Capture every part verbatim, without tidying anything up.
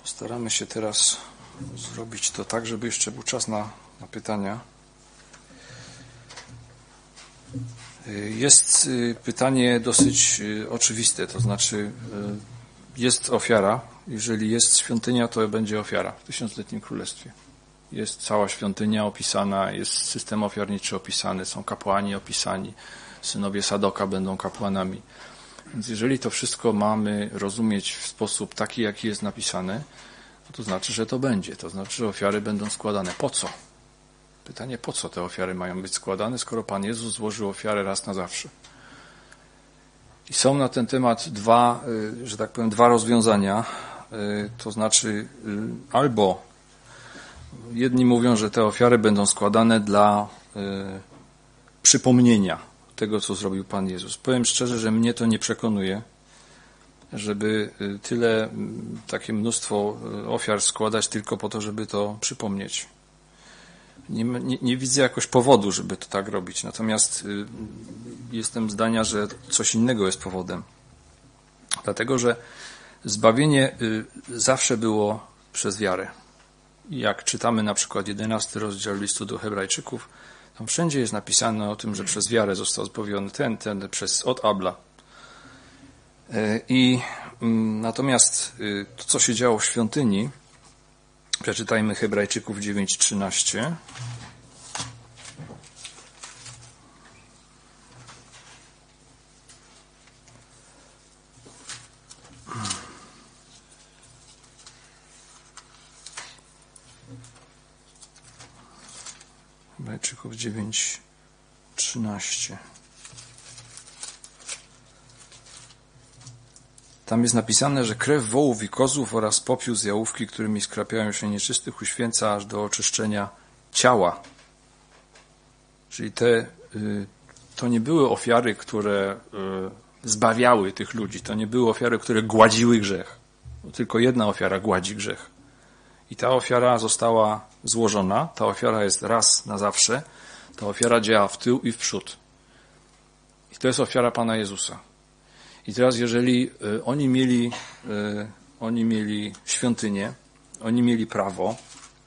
Staramy się teraz zrobić to tak, żeby jeszcze był czas na, na pytania. Jest pytanie dosyć oczywiste, to znaczy jest ofiara. Jeżeli jest świątynia, to będzie ofiara w tysiącletnim królestwie. Jest cała świątynia opisana, jest system ofiarniczy opisany, są kapłani opisani, synowie Sadoka będą kapłanami. Więc jeżeli to wszystko mamy rozumieć w sposób taki, jaki jest napisany, to, to znaczy, że to będzie. To znaczy, że ofiary będą składane. Po co? Pytanie, po co te ofiary mają być składane, skoro Pan Jezus złożył ofiarę raz na zawsze? I są na ten temat dwa, że tak powiem, dwa rozwiązania. To znaczy, albo jedni mówią, że te ofiary będą składane dla przypomnienia tego, co zrobił Pan Jezus. Powiem szczerze, że mnie to nie przekonuje, żeby tyle, takie mnóstwo ofiar składać tylko po to, żeby to przypomnieć. Nie, nie, nie widzę jakoś powodu, żeby to tak robić. Natomiast y, jestem zdania, że coś innego jest powodem. Dlatego, że zbawienie y, zawsze było przez wiarę. Jak czytamy na przykład jedenasty rozdział listu do Hebrajczyków, tam wszędzie jest napisane o tym, że przez wiarę został zbawiony ten, ten, przez od Abla. Y, I y, natomiast y, to, co się działo w świątyni, przeczytajmy Hebrajczyków dziewięć trzynaście. Hebrajczyków dziewięć trzynaście. Tam jest napisane, że krew wołów i kozłów oraz popiół z jałówki, którymi skrapiają się nieczystych, uświęca aż do oczyszczenia ciała. Czyli te, to nie były ofiary, które zbawiały tych ludzi. To nie były ofiary, które gładziły grzech. Tylko jedna ofiara gładzi grzech. I ta ofiara została złożona. Ta ofiara jest raz na zawsze. Ta ofiara działa w tył i w przód. I to jest ofiara Pana Jezusa. I teraz, jeżeli y, oni mieli, y, oni mieli świątynię, oni mieli prawo,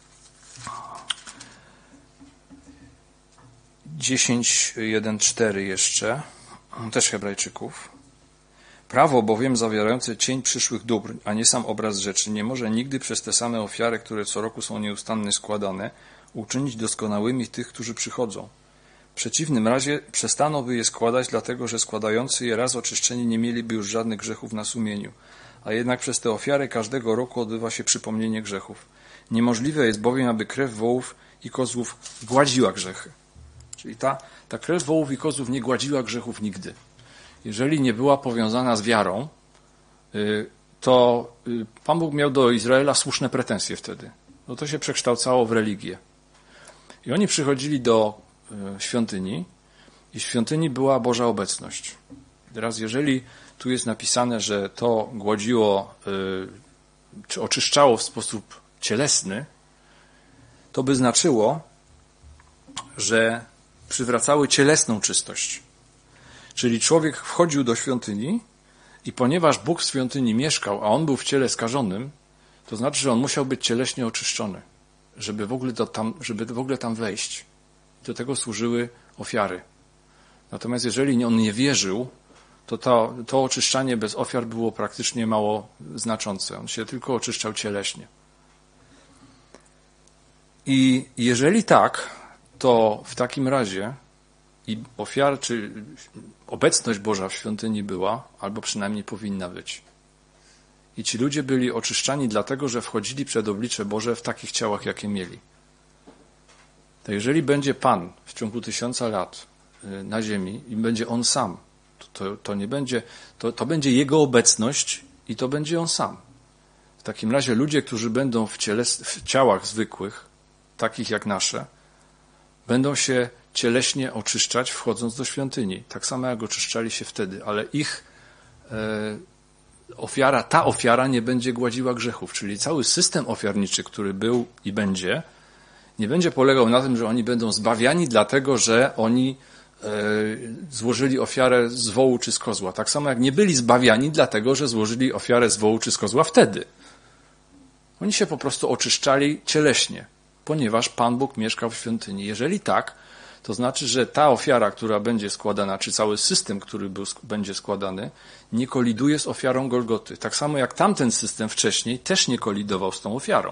dziesięć jeden cztery jeszcze, też Hebrajczyków. Prawo bowiem zawierające cień przyszłych dóbr, a nie sam obraz rzeczy, nie może nigdy przez te same ofiary, które co roku są nieustannie składane, uczynić doskonałymi tych, którzy przychodzą. W przeciwnym razie przestaną by je składać, dlatego że składający je raz oczyszczeni nie mieliby już żadnych grzechów na sumieniu. A jednak przez te ofiary każdego roku odbywa się przypomnienie grzechów. Niemożliwe jest bowiem, aby krew wołów i kozłów gładziła grzechy. Czyli ta, ta krew wołów i kozłów nie gładziła grzechów nigdy. Jeżeli nie była powiązana z wiarą, to Pan Bóg miał do Izraela słuszne pretensje wtedy. No to się przekształcało w religię. I oni przychodzili do świątyni i w świątyni była Boża obecność. Teraz jeżeli tu jest napisane, że to gładziło czy oczyszczało w sposób cielesny, to by znaczyło, że przywracały cielesną czystość. Czyli człowiek wchodził do świątyni i ponieważ Bóg w świątyni mieszkał, a on był w ciele skażonym, to znaczy, że on musiał być cieleśnie oczyszczony, żeby w ogóle, do tam, żeby w ogóle tam wejść. Do tego służyły ofiary. Natomiast jeżeli on nie wierzył, to, to to oczyszczanie bez ofiar było praktycznie mało znaczące. On się tylko oczyszczał cieleśnie. I jeżeli tak, to w takim razie i ofiar, czy obecność Boża w świątyni była, albo przynajmniej powinna być. I ci ludzie byli oczyszczani dlatego, że wchodzili przed oblicze Boże w takich ciałach, jakie mieli. To jeżeli będzie Pan w ciągu tysiąca lat na ziemi i będzie On sam, to, to, to nie będzie, to, to będzie Jego obecność i to będzie On sam. W takim razie ludzie, którzy będą w, ciele, w ciałach zwykłych, takich jak nasze, będą się cieleśnie oczyszczać, wchodząc do świątyni. Tak samo jak oczyszczali się wtedy, ale ich e, ofiara, ta ofiara nie będzie gładziła grzechów, czyli cały system ofiarniczy, który był i będzie, nie będzie polegał na tym, że oni będą zbawiani dlatego, że oni e, złożyli ofiarę z wołu czy z kozła. Tak samo jak nie byli zbawiani dlatego, że złożyli ofiarę z wołu czy z kozła wtedy. Oni się po prostu oczyszczali cieleśnie, ponieważ Pan Bóg mieszkał w świątyni. Jeżeli tak, to znaczy, że ta ofiara, która będzie składana, czy cały system, który był, będzie składany, nie koliduje z ofiarą Golgoty. Tak samo jak tamten system wcześniej też nie kolidował z tą ofiarą.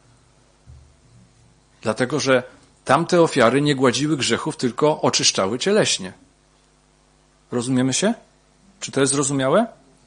Dlatego, że tamte ofiary nie gładziły grzechów, tylko oczyszczały cieleśnie. Rozumiemy się? Czy to jest zrozumiałe?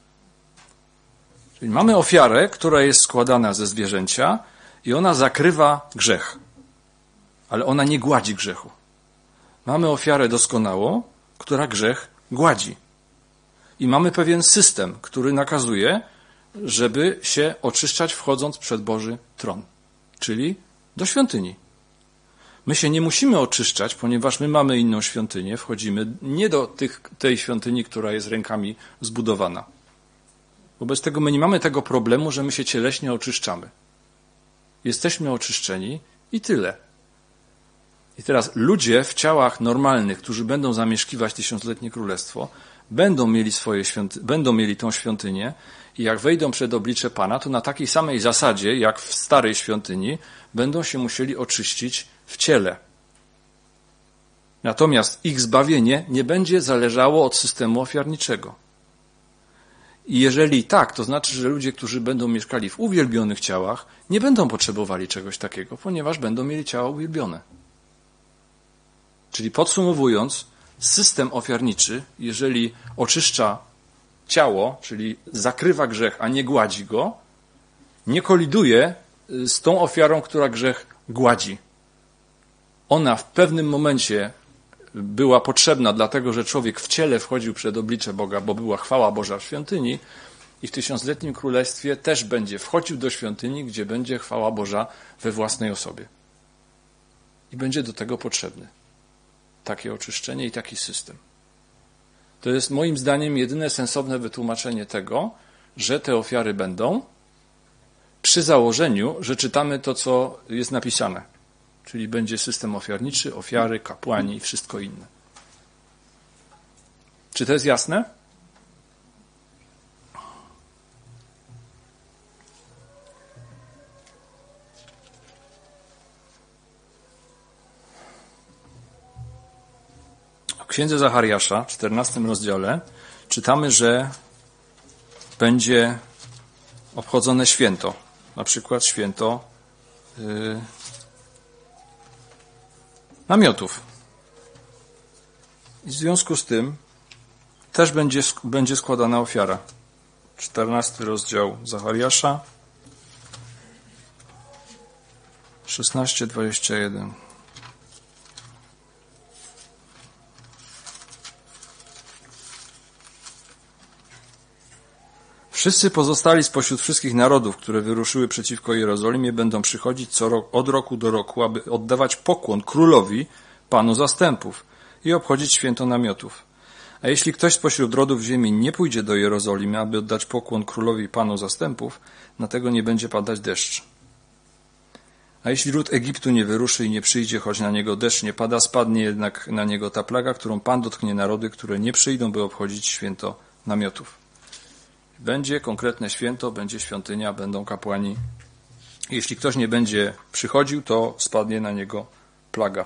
Czyli mamy ofiarę, która jest składana ze zwierzęcia i ona zakrywa grzech, ale ona nie gładzi grzechu. Mamy ofiarę doskonałą, która grzech gładzi. I mamy pewien system, który nakazuje, żeby się oczyszczać wchodząc przed Boży tron, czyli do świątyni. My się nie musimy oczyszczać, ponieważ my mamy inną świątynię, wchodzimy nie do tych, tej świątyni, która jest rękami zbudowana. Wobec tego my nie mamy tego problemu, że my się cieleśnie oczyszczamy. Jesteśmy oczyszczeni i tyle. I teraz ludzie w ciałach normalnych, którzy będą zamieszkiwać tysiącletnie królestwo, będą mieli swoje świąty- będą mieli tą świątynię i jak wejdą przed oblicze Pana, to na takiej samej zasadzie, jak w starej świątyni, będą się musieli oczyścić w ciele. Natomiast ich zbawienie nie będzie zależało od systemu ofiarniczego. I jeżeli tak, to znaczy, że ludzie, którzy będą mieszkali w uwielbionych ciałach, nie będą potrzebowali czegoś takiego, ponieważ będą mieli ciała uwielbione. Czyli podsumowując, system ofiarniczy, jeżeli oczyszcza ciało, czyli zakrywa grzech, a nie gładzi go, nie koliduje z tą ofiarą, która grzech gładzi. Ona w pewnym momencie była potrzebna, dlatego że człowiek w ciele wchodził przed oblicze Boga, bo była chwała Boża w świątyni i w tysiącletnim królestwie też będzie wchodził do świątyni, gdzie będzie chwała Boża we własnej osobie. I będzie do tego potrzebny takie oczyszczenie i taki system. To jest moim zdaniem jedyne sensowne wytłumaczenie tego, że te ofiary będą przy założeniu, że czytamy to, co jest napisane. Czyli będzie system ofiarniczy, ofiary, kapłani i wszystko inne. Czy to jest jasne? W księdze Zachariasza, w czternastym rozdziale, czytamy, że będzie obchodzone święto. Na przykład święto yy, namiotów. I w związku z tym też będzie, będzie składana ofiara. czternasty rozdział Zachariasza, szesnaście dwadzieścia jeden. Wszyscy pozostali spośród wszystkich narodów, które wyruszyły przeciwko Jerozolimie, będą przychodzić co rok, od roku do roku, aby oddawać pokłon królowi, Panu zastępów i obchodzić święto namiotów. A jeśli ktoś spośród rodów ziemi nie pójdzie do Jerozolimy, aby oddać pokłon królowi, Panu zastępów, na tego nie będzie padać deszcz. A jeśli ród Egiptu nie wyruszy i nie przyjdzie, choć na niego deszcz nie pada, spadnie jednak na niego ta plaga, którą Pan dotknie narody, które nie przyjdą, by obchodzić święto namiotów. Będzie konkretne święto, będzie świątynia, będą kapłani. Jeśli ktoś nie będzie przychodził, to spadnie na niego plaga.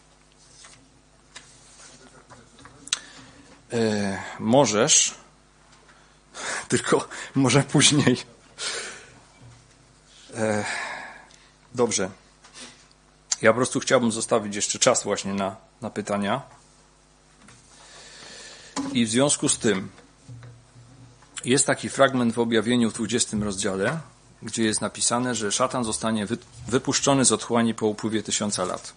E, możesz, tylko może później. E, dobrze. Ja po prostu chciałbym zostawić jeszcze czas właśnie na, na pytania. I w związku z tym jest taki fragment w objawieniu w dwudziestym rozdziale, gdzie jest napisane, że szatan zostanie wypuszczony z otchłani po upływie tysiąca lat.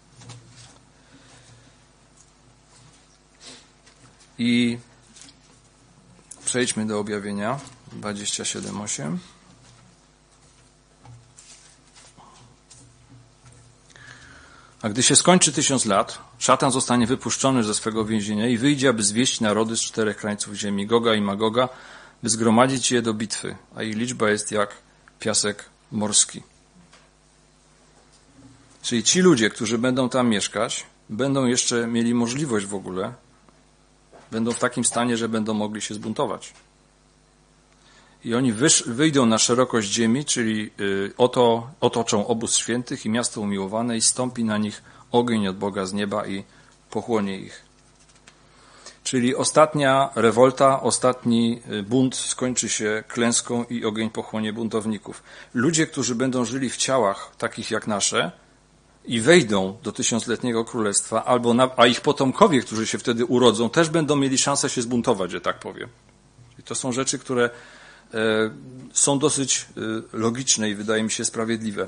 I przejdźmy do objawienia dwadzieścia siedem osiem. A gdy się skończy tysiąc lat, szatan zostanie wypuszczony ze swego więzienia i wyjdzie, aby zwieść narody z czterech krańców ziemi, Goga i Magoga, by zgromadzić je do bitwy, a ich liczba jest jak piasek morski. Czyli ci ludzie, którzy będą tam mieszkać, będą jeszcze mieli możliwość w ogóle, będą w takim stanie, że będą mogli się zbuntować. I oni wysz, wyjdą na szerokość ziemi, czyli y, oto, otoczą obóz świętych i miasto umiłowane i stąpi na nich ogień od Boga z nieba i pochłonie ich. Czyli ostatnia rewolta, ostatni bunt skończy się klęską i ogień pochłonie buntowników. Ludzie, którzy będą żyli w ciałach takich jak nasze i wejdą do tysiącletniego królestwa, albo na, a ich potomkowie, którzy się wtedy urodzą, też będą mieli szansę się zbuntować, że tak powiem. I to są rzeczy, które e, są dosyć e, logiczne i wydaje mi się sprawiedliwe.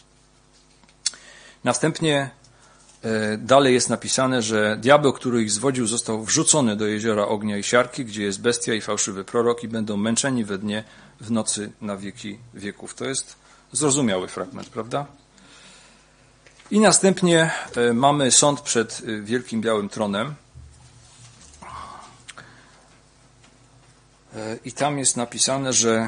Następnie dalej jest napisane, że diabeł, który ich zwodził, został wrzucony do jeziora ognia i siarki, gdzie jest bestia i fałszywy prorok i będą męczeni we dnie, w nocy na wieki wieków. To jest zrozumiały fragment, prawda? I następnie mamy sąd przed wielkim białym tronem. I tam jest napisane, że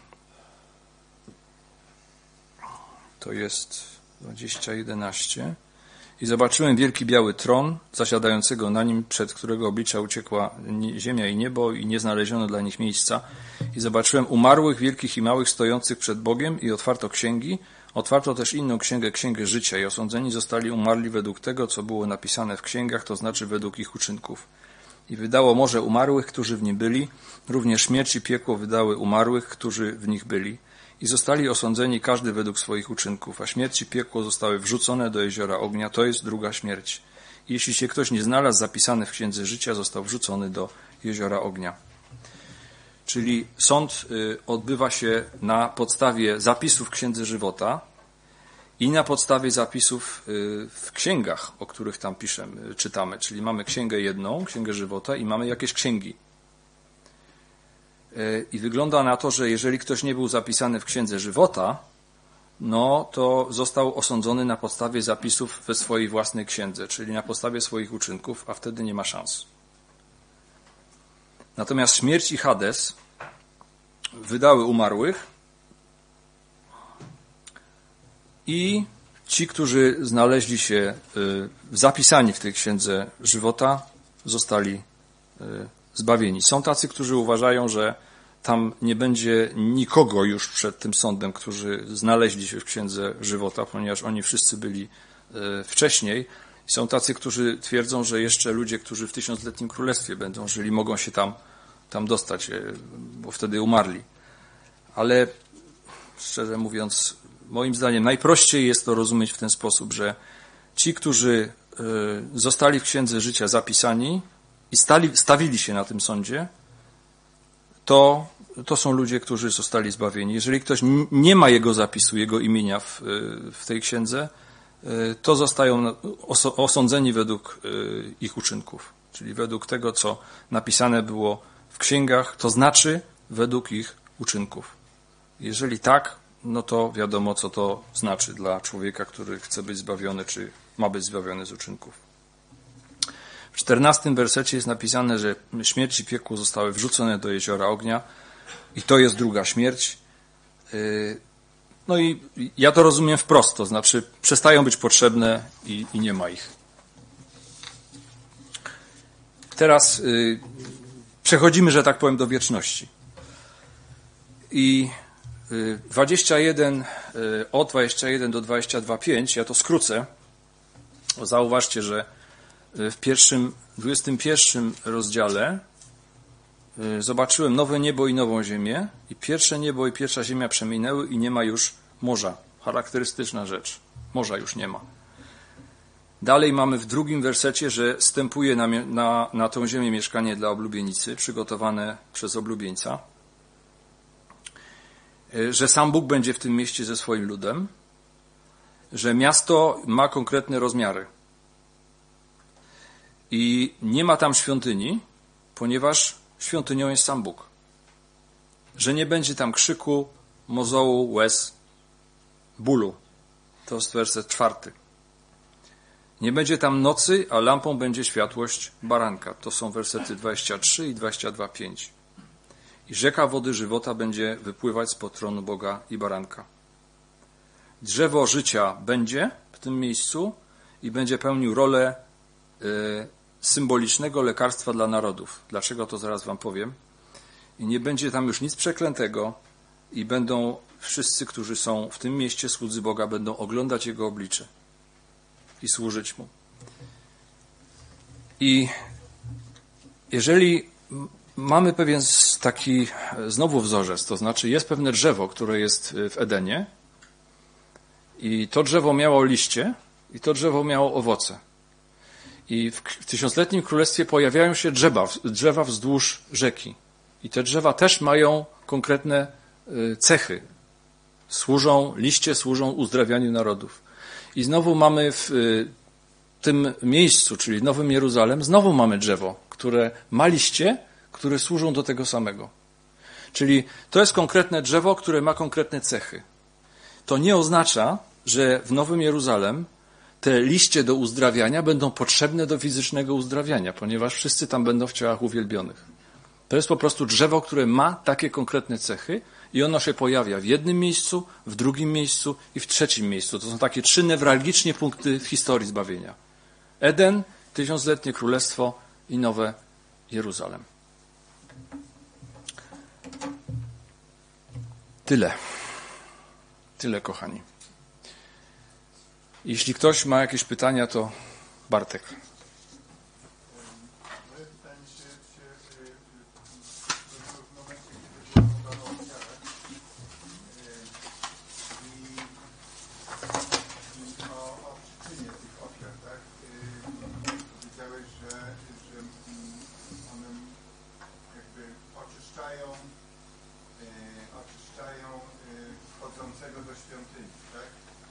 to jest dwadzieścia jedenaście. I zobaczyłem wielki biały tron, zasiadającego na nim, przed którego oblicza uciekła ziemia i niebo i nie znaleziono dla nich miejsca. I zobaczyłem umarłych, wielkich i małych, stojących przed Bogiem i otwarto księgi. Otwarto też inną księgę, księgę życia i osądzeni zostali umarli według tego, co było napisane w księgach, to znaczy według ich uczynków. I wydało morze umarłych, którzy w nim byli, również śmierć i piekło wydały umarłych, którzy w nich byli. I zostali osądzeni każdy według swoich uczynków, a śmierć i piekło zostały wrzucone do jeziora ognia, to jest druga śmierć. I jeśli się ktoś nie znalazł zapisany w księdze życia, został wrzucony do jeziora ognia. Czyli sąd odbywa się na podstawie zapisów w księdze żywota i na podstawie zapisów w księgach, o których tam piszemy, czytamy. Czyli mamy księgę jedną, księgę żywota i mamy jakieś księgi. I wygląda na to, że jeżeli ktoś nie był zapisany w księdze żywota, no to został osądzony na podstawie zapisów we swojej własnej księdze, czyli na podstawie swoich uczynków, a wtedy nie ma szans. Natomiast śmierć i Hades wydały umarłych i ci, którzy znaleźli się zapisani w tej księdze żywota, zostali zbawieni. Są tacy, którzy uważają, że tam nie będzie nikogo już przed tym sądem, którzy znaleźli się w księdze żywota, ponieważ oni wszyscy byli wcześniej. Są tacy, którzy twierdzą, że jeszcze ludzie, którzy w tysiącletnim królestwie będą żyli, mogą się tam, tam dostać, bo wtedy umarli. Ale szczerze mówiąc, moim zdaniem najprościej jest to rozumieć w ten sposób, że ci, którzy zostali w księdze życia zapisani i stali, stawili się na tym sądzie, to, to są ludzie, którzy zostali zbawieni. Jeżeli ktoś nie ma jego zapisu, jego imienia w, w tej księdze, to zostają osądzeni według ich uczynków, czyli według tego, co napisane było w księgach, to znaczy według ich uczynków. Jeżeli tak, no to wiadomo, co to znaczy dla człowieka, który chce być zbawiony, czy ma być zbawiony z uczynków. W czternastym wersecie jest napisane, że śmierć i piekło zostały wrzucone do jeziora ognia i to jest druga śmierć. No i ja to rozumiem wprost, to znaczy przestają być potrzebne i, i nie ma ich. Teraz y, przechodzimy, że tak powiem, do wieczności. I y, dwadzieścia jeden, y, od dwudziestego pierwszego do dwudziestego drugiego pięć, ja to skrócę. Zauważcie, że w pierwszym, dwudziestym pierwszym rozdziale y, zobaczyłem nowe niebo i nową ziemię i pierwsze niebo i pierwsza ziemia przeminęły i nie ma już morza. Charakterystyczna rzecz. Morza już nie ma. Dalej mamy w drugim wersecie, że stępuje na, na, na tą ziemię mieszkanie dla oblubienicy, przygotowane przez oblubieńca. Że sam Bóg będzie w tym mieście ze swoim ludem. Że miasto ma konkretne rozmiary. I nie ma tam świątyni, ponieważ świątynią jest sam Bóg. Że nie będzie tam krzyku, mozołu, łez, bólu. To jest werset czwarty. Nie będzie tam nocy, a lampą będzie światłość baranka. To są wersety dwadzieścia trzy i dwadzieścia dwa pięć. I rzeka wody żywota będzie wypływać spod tronu Boga i baranka. Drzewo życia będzie w tym miejscu i będzie pełnił rolę y, symbolicznego lekarstwa dla narodów. Dlaczego, to zaraz wam powiem. i nie będzie tam już nic przeklętego i będą wszyscy, którzy są w tym mieście, słudzy Boga, będą oglądać Jego oblicze i służyć Mu. I jeżeli mamy pewien taki znowu wzorzec, to znaczy jest pewne drzewo, które jest w Edenie i to drzewo miało liście i to drzewo miało owoce. I w tysiącletnim królestwie pojawiają się drzewa, drzewa wzdłuż rzeki. I te drzewa też mają konkretne cechy. Służą, liście służą uzdrawianiu narodów. I znowu mamy w tym miejscu, czyli w Nowym Jeruzalem, znowu mamy drzewo, które ma liście, które służą do tego samego. Czyli to jest konkretne drzewo, które ma konkretne cechy. To nie oznacza, że w Nowym Jeruzalem te liście do uzdrawiania będą potrzebne do fizycznego uzdrawiania, ponieważ wszyscy tam będą w ciałach uwielbionych. To jest po prostu drzewo, które ma takie konkretne cechy i ono się pojawia w jednym miejscu, w drugim miejscu i w trzecim miejscu. To są takie trzy newralgicznie punkty w historii zbawienia. Eden, tysiącletnie królestwo i Nowe Jeruzalem. Tyle. Tyle, kochani. Jeśli ktoś ma jakieś pytania, to Bartek. Moje pytanie się, się w momencie, kiedy była mowa o ofiarach i, i o, o przyczynie tych ofiar, tak? Powiedziałeś, że, że one jakby oczyszczają, oczyszczają wchodzącego do świątyni, tak?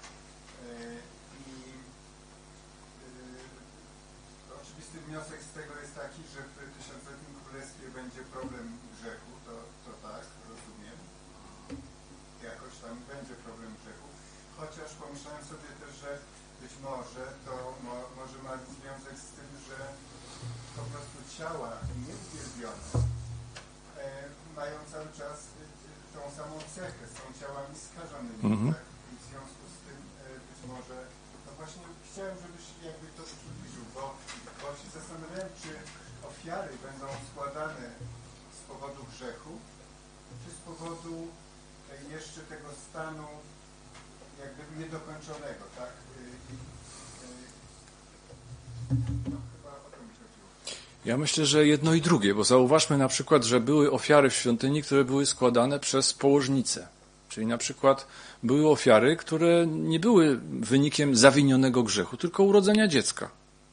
Oczywisty wniosek z tego jest taki, że w tysiącletnim królestwie będzie problem grzechu, to, to tak, rozumiem. Jakoś tam będzie problem grzechu. Chociaż pomyślałem sobie też, że być może to mo, może ma związek z tym, że po prostu ciała nieuwielbione e, mają cały czas e, tą samą cechę, są ciałami skażonymi. Mm-hmm. Tak? I w związku z tym e, być może, no właśnie chciałem, żebyś jakby to przybliżył, bo Bo się zastanawiałem, czy ofiary będą składane z powodu grzechu, czy z powodu jeszcze tego stanu jakby niedokończonego, tak? No, chyba o to mi chodziło. Ja myślę, że jedno i drugie, bo zauważmy na przykład, że były ofiary w świątyni, które były składane przez położnice. Czyli na przykład były ofiary, które nie były wynikiem zawinionego grzechu, tylko urodzenia dziecka.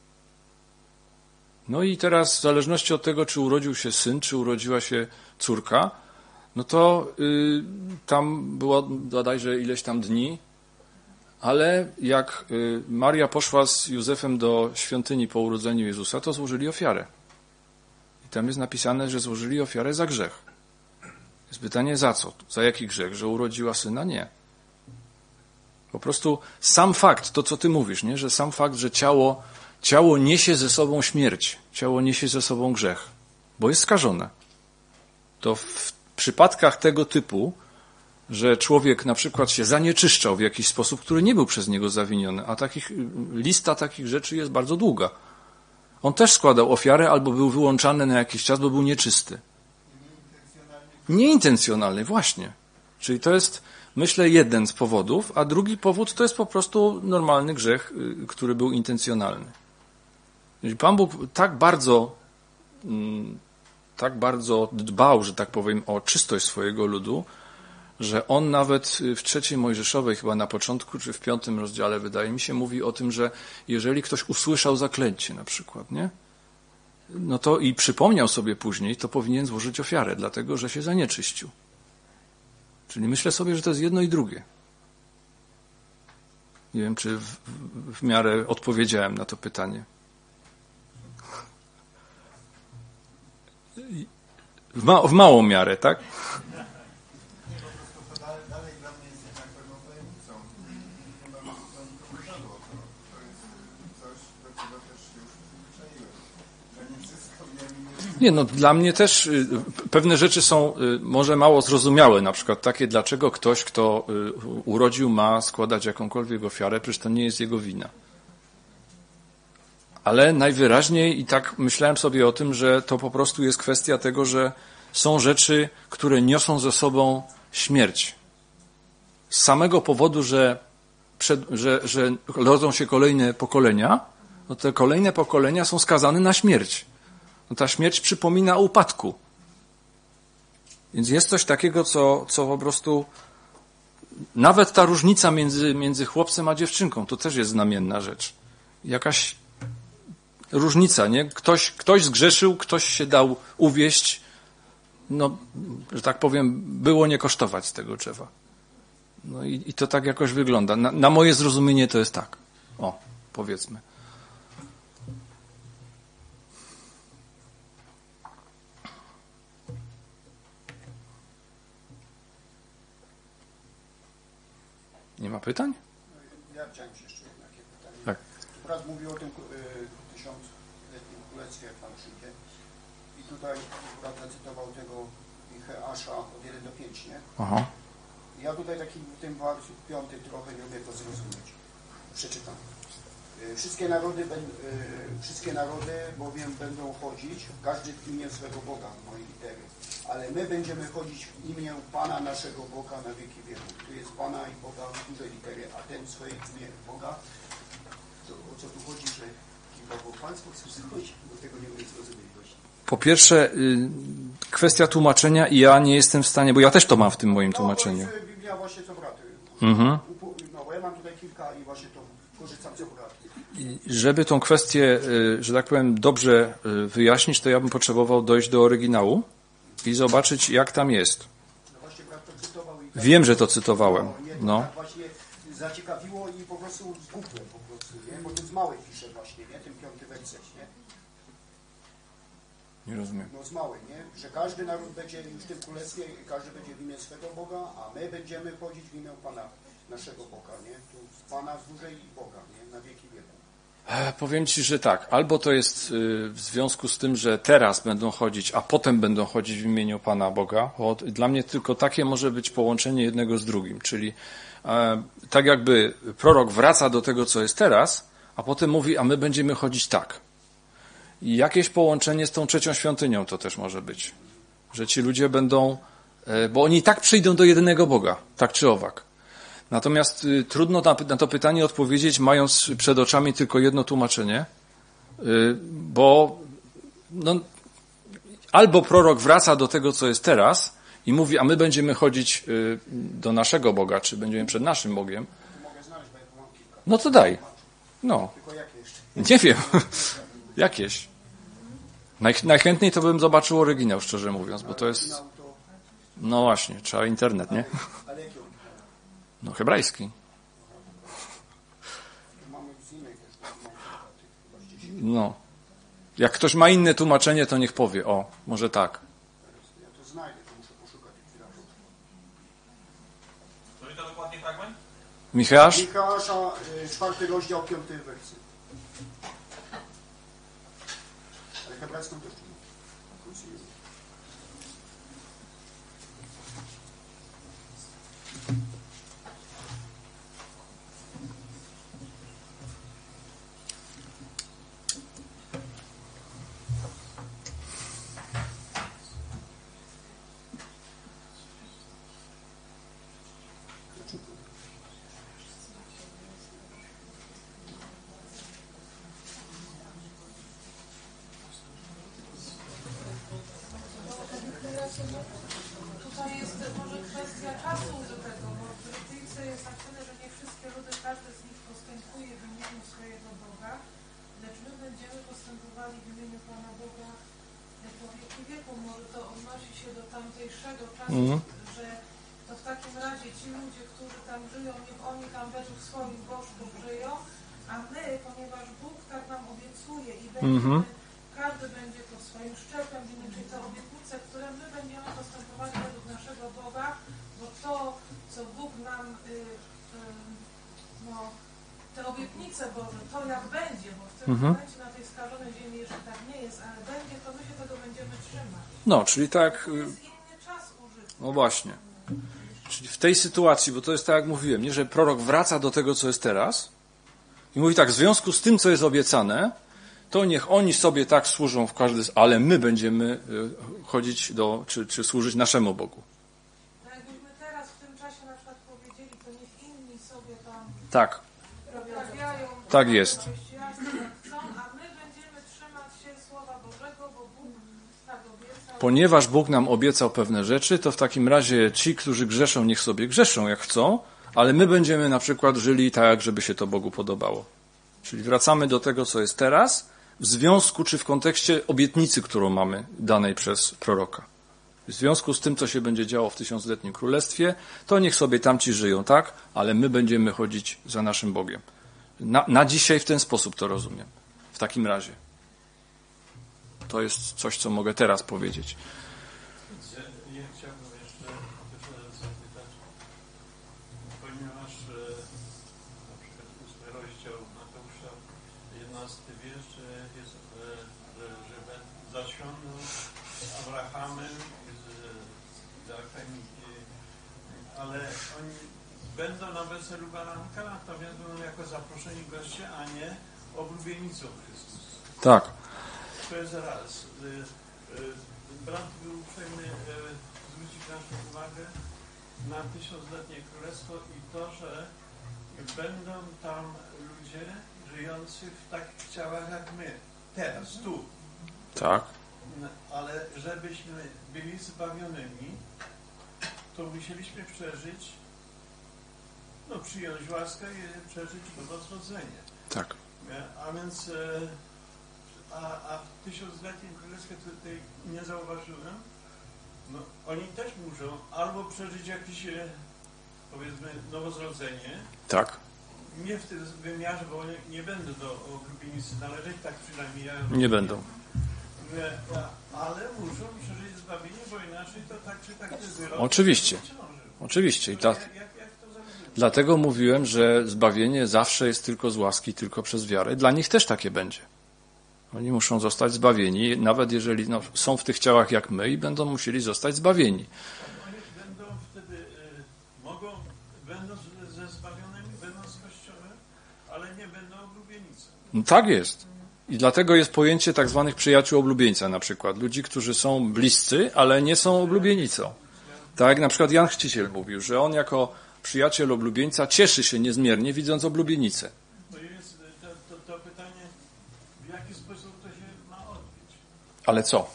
No i teraz w zależności od tego, czy urodził się syn, czy urodziła się córka, no to y, tam było bodajże ileś tam dni, ale jak y, Maria poszła z Józefem do świątyni po urodzeniu Jezusa, to złożyli ofiarę. I tam jest napisane, że złożyli ofiarę za grzech. Jest pytanie, za co? Za jaki grzech? Że urodziła syna? Nie. Po prostu sam fakt, to co ty mówisz, nie? Że sam fakt, że ciało Ciało niesie ze sobą śmierć, ciało niesie ze sobą grzech, bo jest skażone. To w przypadkach tego typu, że człowiek na przykład się zanieczyszczał w jakiś sposób, który nie był przez niego zawiniony, a takich, lista takich rzeczy jest bardzo długa. On też składał ofiarę albo był wyłączany na jakiś czas, bo był nieczysty. Nieintencjonalny, właśnie. Czyli to jest, myślę, jeden z powodów, a drugi powód to jest po prostu normalny grzech, który był intencjonalny. Pan Bóg tak bardzo, tak bardzo dbał, że tak powiem, o czystość swojego ludu, że on nawet w trzeciej Mojżeszowej, chyba na początku, czy w piątym rozdziale, wydaje mi się, mówi o tym, że jeżeli ktoś usłyszał zaklęcie na przykład, nie? No to i przypomniał sobie później, to powinien złożyć ofiarę, dlatego że się zanieczyścił. Czyli myślę sobie, że to jest jedno i drugie. Nie wiem, czy w, w miarę odpowiedziałem na to pytanie. W, ma, w małą miarę, tak? Nie, po prostu to dalej, dalej dla mnie jest jednak pewną tajemnicą. Nie mam nikomu żadło. To, to jest coś, do czego też się już przyzwyczaiłem. Że nie wszystko wiem. Nie, no dla mnie też y, pewne rzeczy są y, może mało zrozumiałe. Na przykład takie, dlaczego ktoś, kto y, urodził, ma składać jakąkolwiek ofiarę, przecież to nie jest jego wina. Ale najwyraźniej i tak myślałem sobie o tym, że to po prostu jest kwestia tego, że są rzeczy, które niosą ze sobą śmierć. Z samego powodu, że, przed, że, że rodzą się kolejne pokolenia, no te kolejne pokolenia są skazane na śmierć. No ta śmierć przypomina o upadku. Więc jest coś takiego, co, co po prostu... Nawet ta różnica między, między chłopcem a dziewczynką, to też jest znamienna rzecz. Jakaś różnica, nie? Ktoś, ktoś zgrzeszył, ktoś się dał uwieść, no, że tak powiem, było nie kosztować z tego drzewa. No i, i to tak jakoś wygląda. Na, na moje zrozumienie to jest tak. O, powiedzmy. Nie ma pytań? Ja chciałem się jeszcze jedno takie pytanie. Tak. Brat mówił o tym y, tysiącletnim królestwie, jak Pan przyjdzie. I tutaj brat zacytował tego Micheasza od jeden do pięciu, nie? Aha. Ja tutaj taki w tym wersji piąty trochę nie umiem to zrozumieć. Przeczytam. Y, Wszystkie narody, ben, y, wszystkie narody bowiem będą chodzić, każdy w imię swego Boga, w mojej litery. Ale my będziemy chodzić w imię Pana naszego Boga na wieki wieków. Tu jest Pana i Boga w dużej literie, a ten w swojej imię Boga. To, o co tu chodzi, że chyba Bóg Państwo chce zrobić? Bo tego nie umiem zrozumieć właśnie. Po pierwsze, y, kwestia tłumaczenia i ja nie jestem w stanie, bo ja też to mam w tym moim tłumaczeniu. No, to jest Biblia właśnie co braty. Mhm. No, bo ja mam tutaj kilka i właśnie to korzystam co braty. Żeby tą kwestię, y, że tak powiem, dobrze y, wyjaśnić, to ja bym potrzebował dojść do oryginału i zobaczyć, jak tam jest. No właśnie brat to cytował i tak, Wiem, że to cytowałem. no, nie, to No. tak właśnie zaciekawiło i po prostu zgubłem po prostu, nie? Bo to z małej pisze właśnie, nie? Ten piąty werset, nie? Nie rozumiem. No z małej, nie? Że każdy naród będzie już w tym królestwie, każdy będzie w imię swego Boga, a my będziemy chodzić w imię Pana naszego Boga, nie? Tu z Pana z dużej i Boga, nie? Na wieki wieku. E, Powiem Ci, że tak. Albo to jest y, w związku z tym, że teraz będą chodzić, a potem będą chodzić w imieniu Pana Boga. Bo dla mnie tylko takie może być połączenie jednego z drugim. Czyli e, tak jakby prorok wraca do tego, co jest teraz, a potem mówi, a my będziemy chodzić tak. I jakieś połączenie z tą trzecią świątynią to też może być. Że ci ludzie będą, e, bo oni i tak przyjdą do jedynego Boga, tak czy owak. Natomiast y, trudno na, na to pytanie odpowiedzieć, mając przed oczami tylko jedno tłumaczenie, y, bo no, albo prorok wraca do tego, co jest teraz i mówi, a my będziemy chodzić y, do naszego Boga, czy będziemy przed naszym Bogiem, Mogę znaleźć, bo ja tu mam kilka. no to daj. No, Tylko jakie jeszcze? nie wiem. Jakieś. Naj, najchętniej to bym zobaczył oryginał, szczerze mówiąc, bo to jest, Oryginał to... no właśnie, trzeba internet, nie? Ale jaki on? No hebrajski. Mamy z innej też, mam kilka tych, chyba z dziesięć. No. Jak ktoś ma inne tłumaczenie, to niech powie. O, może tak. Ja to znajdę, to muszę poszukać. Który to dokładnie fragment? Micheasz? Micheasza, y, czwarty rozdział, piąty werset. Ale hebrajską też tu mam. Tutaj jest może kwestia czasu do tego, bo w Brytyjce jest napisane, że nie wszystkie ludy, każdy z nich postępuje w imieniu swojego Boga, lecz my będziemy postępowali w imieniu Pana Boga po wieki wieku. Może to odnosi się do tamtejszego czasu, Mhm. że to w takim razie ci ludzie, którzy tam żyją, niech oni tam według swoich bożków żyją, a my, ponieważ Bóg tak nam obiecuje i będziemy, Mhm. każdy będzie pod swoim szczepem, czyli te obietnice, które my będziemy postępować według naszego Boga, bo to, co Bóg nam, y, y, no, te obietnice Boże, to jak będzie, bo w tym Mhm. momencie na tej skażonej ziemi jeszcze tak nie jest, ale będzie, to my się tego będziemy trzymać. No, czyli tak. To y, jest inny czas użyty. No właśnie. Czyli w tej sytuacji, bo to jest tak jak mówiłem, nie, że prorok wraca do tego, co jest teraz i mówi tak, w związku z tym, co jest obiecane, to niech oni sobie tak służą w każdy, ale my będziemy chodzić do, czy, czy służyć naszemu Bogu. No jakbyśmy teraz w tym czasie na przykład powiedzieli, to niech inni sobie tam Tak, uprawiają tak jest. chrześcijaństwo jak chcą, a my będziemy trzymać się Słowa Bożego, bo Bóg tak obiecał. Ponieważ Bóg nam obiecał pewne rzeczy, to w takim razie ci, którzy grzeszą, niech sobie grzeszą jak chcą, ale my będziemy na przykład żyli tak, żeby się to Bogu podobało. Czyli wracamy do tego, co jest teraz, w związku czy w kontekście obietnicy, którą mamy danej przez proroka. W związku z tym, co się będzie działo w tysiącletnim królestwie, to niech sobie tamci żyją, tak? Ale my będziemy chodzić za naszym Bogiem. Na, na dzisiaj w ten sposób to rozumiem. W takim razie. To jest coś, co mogę teraz powiedzieć. Ja chciałbym jeszcze zapytać, ponieważ na przykład ósmy rozdział Mateusza, jedenasty wiersz jest, że, że zasiądą z Abrahamem, z Izakiem, ale oni będą na weselu baranka, natomiast będą jako zaproszeni goście, a nie oblubienicą Chrystusa. Tak. To jest raz. Brat był uprzejmy zwrócić naszą uwagę na tysiącletnie królestwo i to, że będą tam ludzie żyjący w takich ciałach jak my. Teraz, tu. Tak. Ale żebyśmy byli zbawionymi, to musieliśmy przeżyć, no przyjąć łaskę i przeżyć nowonarodzenie. Tak. A więc A, a w tysiącletnim królestwie tutaj nie zauważyłem, no oni też muszą albo przeżyć jakieś, powiedzmy, nowonarodzenie. Tak. Nie w tym wymiarze, bo oni nie będą do ogrubienicy należeć, tak przynajmniej ja... Nie będą. Ale muszą przeżyć zbawienie, bo inaczej to tak czy tak jest wyrok. Oczywiście. Oczywiście. I dla... jak, jak to Dlatego mówiłem, że zbawienie zawsze jest tylko z łaski, tylko przez wiarę. Dla nich też takie będzie. Oni muszą zostać zbawieni, nawet jeżeli no, są w tych ciałach jak my i będą musieli zostać zbawieni. Oni będą wtedy, y, mogą, będą ze zbawionymi, będą z Kościołem, ale nie będą oblubienicą. No, tak jest. I dlatego jest pojęcie tak zwanych przyjaciół oblubieńca na przykład. Ludzi, którzy są bliscy, ale nie są oblubienicą. Tak jak na przykład Jan Chrzciciel mówił, że on jako przyjaciel oblubieńca cieszy się niezmiernie, widząc oblubienicę. Ale co?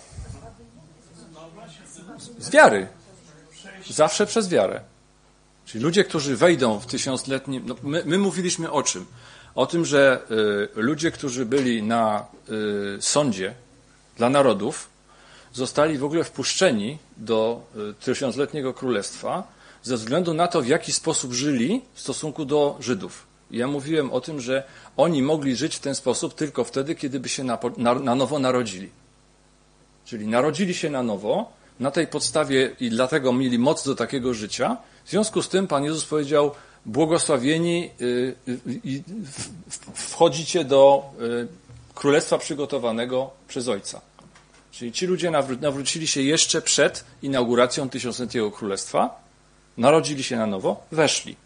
Z wiary. Zawsze przez wiarę. Czyli ludzie, którzy wejdą w tysiącletnim... No my, my mówiliśmy o czym? O tym, że y, ludzie, którzy byli na y, sądzie dla narodów, zostali w ogóle wpuszczeni do y, tysiącletniego królestwa ze względu na to, w jaki sposób żyli w stosunku do Żydów. I ja mówiłem o tym, że oni mogli żyć w ten sposób tylko wtedy, kiedy by się na, na, na nowo narodzili. Czyli narodzili się na nowo, na tej podstawie i dlatego mieli moc do takiego życia. W związku z tym Pan Jezus powiedział, błogosławieni i wchodzicie do królestwa przygotowanego przez Ojca. Czyli ci ludzie nawrócili się jeszcze przed inauguracją tysiącletniego królestwa, narodzili się na nowo, weszli.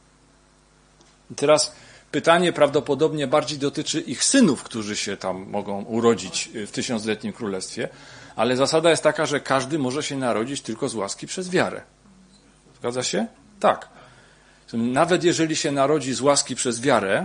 I teraz pytanie prawdopodobnie bardziej dotyczy ich synów, którzy się tam mogą urodzić w tysiącletnim królestwie, ale zasada jest taka, że każdy może się narodzić tylko z łaski przez wiarę. Zgadza się? Tak. Nawet jeżeli się narodzi z łaski przez wiarę,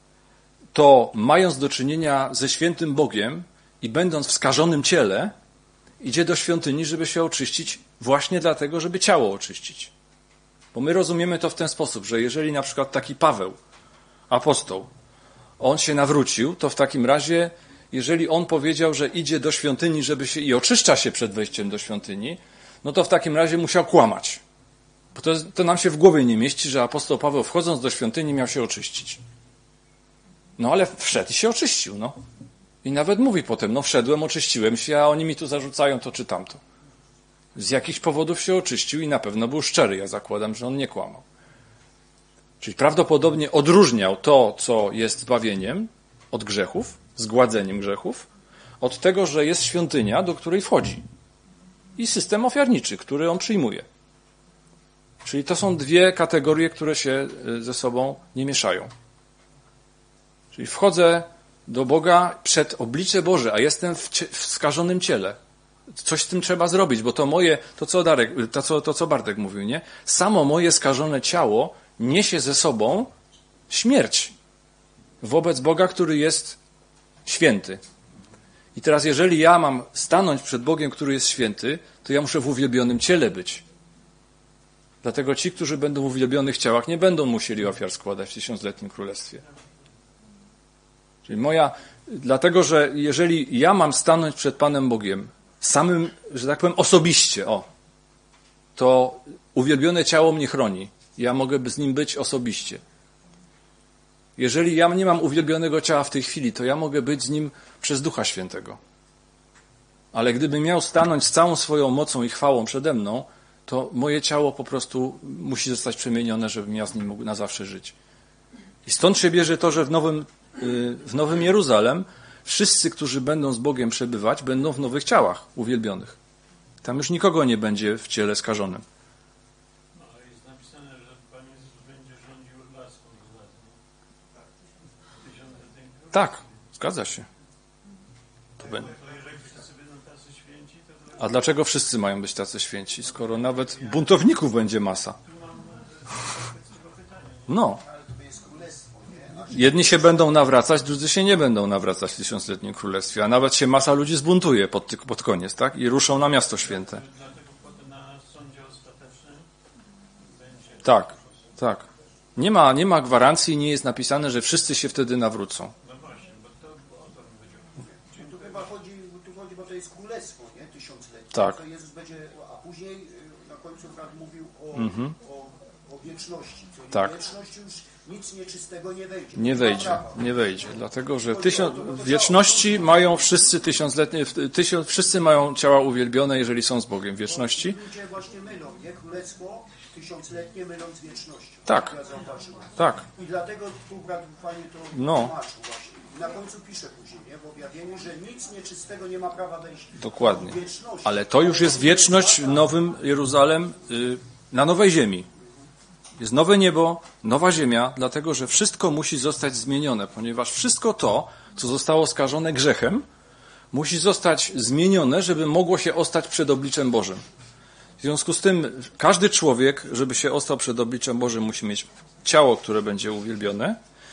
to mając do czynienia ze świętym Bogiem i będąc w skażonym ciele, idzie do świątyni, żeby się oczyścić właśnie dlatego, żeby ciało oczyścić. Bo my rozumiemy to w ten sposób, że jeżeli na przykład taki Paweł, apostoł, on się nawrócił, to w takim razie, jeżeli on powiedział, że idzie do świątyni, żeby się i oczyszcza się przed wejściem do świątyni, no to w takim razie musiał kłamać. Bo to, to nam się w głowie nie mieści, że apostoł Paweł wchodząc do świątyni miał się oczyścić. No ale wszedł i się oczyścił, no. I nawet mówi potem, no wszedłem, oczyściłem się, a oni mi tu zarzucają to czy tamto. Z jakichś powodów się oczyścił i na pewno był szczery. Ja zakładam, że on nie kłamał. Czyli prawdopodobnie odróżniał to, co jest zbawieniem od grzechów, zgładzeniem grzechów, od tego, że jest świątynia, do której wchodzi. I system ofiarniczy, który on przyjmuje. Czyli to są dwie kategorie, które się ze sobą nie mieszają. Czyli wchodzę do Boga przed oblicze Boże, a jestem w, cie, w skażonym ciele. Coś z tym trzeba zrobić, bo to moje, to co Darek, to co, to co Bartek mówił, nie? Samo moje skażone ciało niesie ze sobą śmierć wobec Boga, który jest święty. I teraz, jeżeli ja mam stanąć przed Bogiem, który jest święty, to ja muszę w uwielbionym ciele być. Dlatego ci, którzy będą w uwielbionych ciałach, nie będą musieli ofiar składać w tysiącletnim królestwie. Czyli moja, dlatego, że jeżeli ja mam stanąć przed Panem Bogiem, samym, że tak powiem, osobiście, o, to uwielbione ciało mnie chroni. Ja mogę z nim być osobiście. Jeżeli ja nie mam uwielbionego ciała w tej chwili, to ja mogę być z nim przez Ducha Świętego. Ale gdybym miał stanąć z całą swoją mocą i chwałą przede mną, to moje ciało po prostu musi zostać przemienione, żebym ja z nim mógł na zawsze żyć. I stąd się bierze to, że w Nowym, w Nowym Jeruzalem wszyscy, którzy będą z Bogiem przebywać, będą w nowych ciałach uwielbionych. Tam już nikogo nie będzie w ciele skażonym. No, ale jest napisane, że Pan Jezus będzie rządził laską z lat. Tak, zgadza się. To będzie. A dlaczego wszyscy mają być tacy święci, skoro nawet buntowników będzie masa? No. Jedni się będą nawracać, drudzy się nie będą nawracać w tysiącletnim królestwie, a nawet się masa ludzi zbuntuje pod, pod koniec, tak? I ruszą na miasto święte. Tak, tak. Nie ma, nie ma gwarancji, nie jest napisane, że wszyscy się wtedy nawrócą. Tu chyba chodzi, tu chodzi, bo to jest królestwo, nie? Tysiącletnie. Tak. To Jezus będzie, a później na końcu brat mówił o, Mhm. o, o wieczności. Czyli Tak. w wieczności już nic nieczystego nie wejdzie. Nie wejdzie, nie wejdzie, dlatego że tysiąc, w wieczności mają wszyscy tysiącletnie, tysiąc, wszyscy mają ciała uwielbione, jeżeli są z Bogiem w wieczności. Ludzie właśnie mylą, nie? Królestwo tysiącletnie mylą z wiecznością. Tak. Ja zauważyłem. Tak, I dlatego tu brat fajnie to No. tłumaczył właśnie. I na końcu pisze później, nie? W objawieniu, że nic nieczystego nie ma prawa wejść. dokładnie. w wieczności. Ale to już jest wieczność w Nowym Jeruzalem y, na nowej ziemi. Jest nowe niebo, nowa ziemia, dlatego że wszystko musi zostać zmienione, ponieważ wszystko to, co zostało skażone grzechem, musi zostać zmienione, żeby mogło się ostać przed obliczem Bożym. W związku z tym każdy człowiek, żeby się ostał przed obliczem Bożym, musi mieć ciało, które będzie uwielbione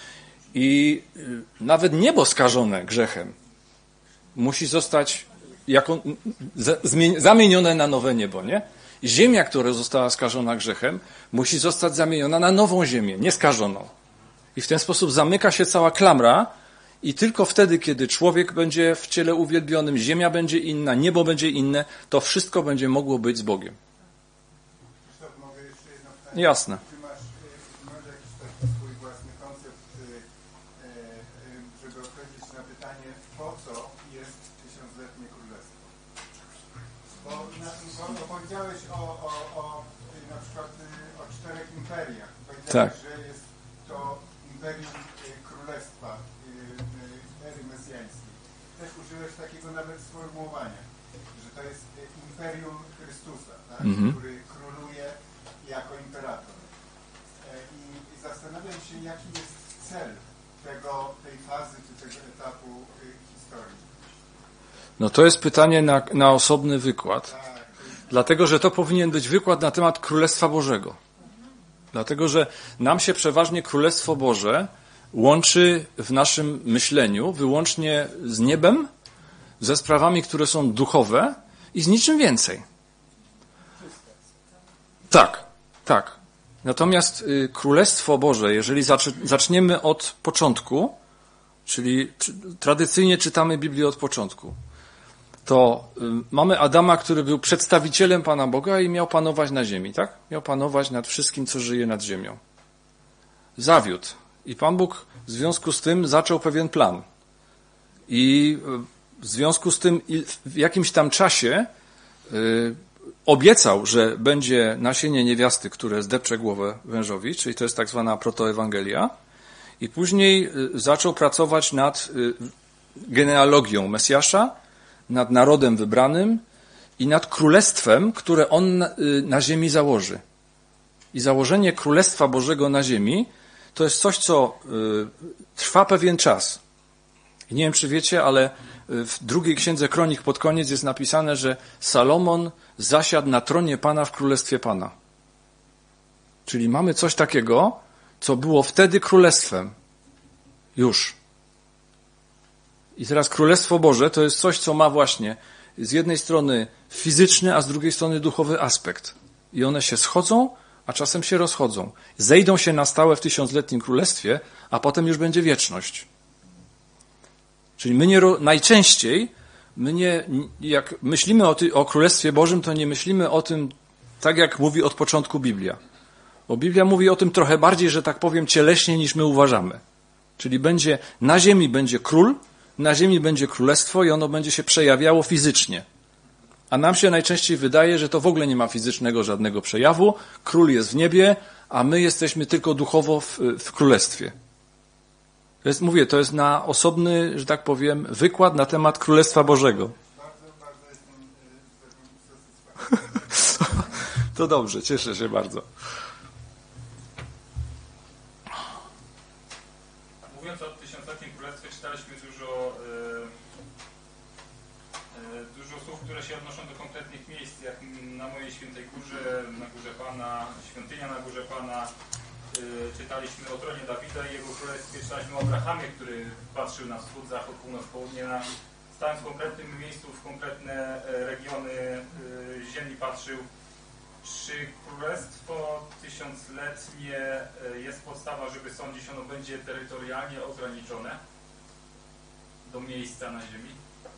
i nawet niebo skażone grzechem musi zostać jako, zamienione na nowe niebo, nie? Ziemia, która została skażona grzechem, musi zostać zamieniona na nową ziemię, nieskażoną. I w ten sposób zamyka się cała klamra i tylko wtedy, kiedy człowiek będzie w ciele uwielbionym, ziemia będzie inna, niebo będzie inne, to wszystko będzie mogło być z Bogiem. Krzysztof, mogę jeszcze jedno pytanie? Jasne. Czy masz, y, masz jakiś taki swój własny koncept, y, y, y, żeby odpowiedzieć na pytanie, po co jest tysiącletnie królestwo? Bo, na, bo powiedziałeś o, o, o y, na przykład y, o czterech imperiach. Powiedziałeś, Tak. że jest to imperium y, królestwa y, y, ery mesjańskiej. Też użyłeś takiego nawet sformułowania, że to jest y, imperium Chrystusa, tak? Mhm. Który króluje jako imperator. E, I, I zastanawiam się, jaki jest cel tego, tej fazy czy tego etapu y, historii. No to jest pytanie na, na osobny wykład. Tak, Dlatego, że to powinien być wykład na temat Królestwa Bożego. Dlatego, że nam się przeważnie Królestwo Boże łączy w naszym myśleniu wyłącznie z niebem, ze sprawami, które są duchowe i z niczym więcej. Tak, tak. Natomiast y, Królestwo Boże, jeżeli zaczy, zaczniemy od początku, czyli czy, tradycyjnie czytamy Biblię od początku, to y, mamy Adama, który był przedstawicielem Pana Boga i miał panować na ziemi, tak? Miał panować nad wszystkim, co żyje nad ziemią. Zawiódł. I Pan Bóg w związku z tym zaczął pewien plan. I y, w związku z tym i w jakimś tam czasie y, obiecał, że będzie nasienie niewiasty, które zdepcze głowę wężowi, czyli to jest tak zwana protoewangelia. I później y, zaczął pracować nad y, genealogią Mesjasza, nad narodem wybranym i nad królestwem, które on na, y, na ziemi założy. I założenie Królestwa Bożego na ziemi to jest coś, co y, trwa pewien czas. I nie wiem, czy wiecie, ale w drugiej księdze Kronik pod koniec jest napisane, że Salomon zasiadł na tronie Pana w Królestwie Pana. Czyli mamy coś takiego, co było wtedy królestwem. Już. I teraz Królestwo Boże to jest coś, co ma właśnie z jednej strony fizyczny, a z drugiej strony duchowy aspekt. I one się schodzą, a czasem się rozchodzą. Zejdą się na stałe w tysiącletnim królestwie, a potem już będzie wieczność. Czyli my nie, najczęściej, my nie, jak myślimy o, ty, o Królestwie Bożym, to nie myślimy o tym tak, jak mówi od początku Biblia. Bo Biblia mówi o tym trochę bardziej, że tak powiem, cieleśnie niż my uważamy. Czyli będzie, na ziemi będzie król, na ziemi będzie królestwo i ono będzie się przejawiało fizycznie. A nam się najczęściej wydaje, że to w ogóle nie ma fizycznego żadnego przejawu. Król jest w niebie, a my jesteśmy tylko duchowo w, w królestwie. To jest, mówię, to jest na osobny, że tak powiem, wykład na temat Królestwa Bożego. Bardzo, bardzo jestem satysfakcjonowany. To dobrze, cieszę się bardzo. Mówiąc o tysiącletnim królestwie, czytaliśmy dużo, e, e, dużo słów, które się odnoszą do konkretnych miejsc, jak na mojej świętej górze, na górze Pana, świątynia na górze Pana. E, czytaliśmy o tronie Dawida i jego królestwie, czytaliśmy o Abrahamie, który patrzył na wschód, zachód, północ, południe, na, stając w konkretnym miejscu, w konkretne regiony e, ziemi patrzył. Czy królestwo tysiącletnie jest podstawa, żeby sądzić, ono będzie terytorialnie ograniczone do miejsca na ziemi?